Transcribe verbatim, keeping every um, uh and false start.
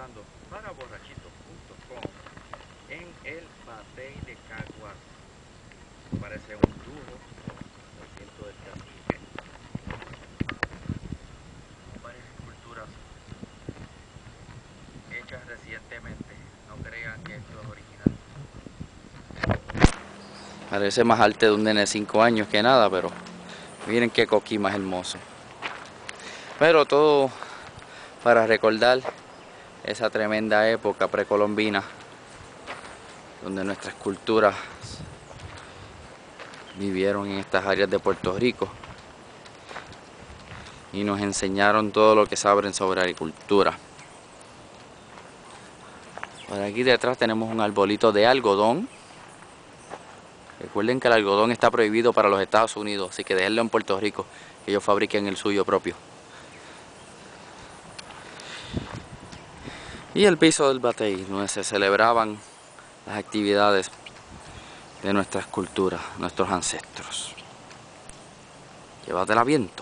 buscando para borrachito punto com en el Batey de Caguas. Parece un tubo, recinto del cacique. Varias esculturas hechas recientemente. No crean que esto es original. Parece más arte de un nene de cinco años que nada, pero miren qué coquí más hermoso. Pero todo para recordar esa tremenda época precolombina donde nuestras culturas vivieron en estas áreas de Puerto Rico y nos enseñaron todo lo que saben sobre agricultura. Por aquí detrás tenemos un arbolito de algodón. Recuerden que el algodón está prohibido para los Estados Unidos, así que déjenlo en Puerto Rico, que ellos fabriquen el suyo propio. Y el piso del Batey, donde se celebraban las actividades de nuestras culturas, nuestros ancestros. Llévatela viento.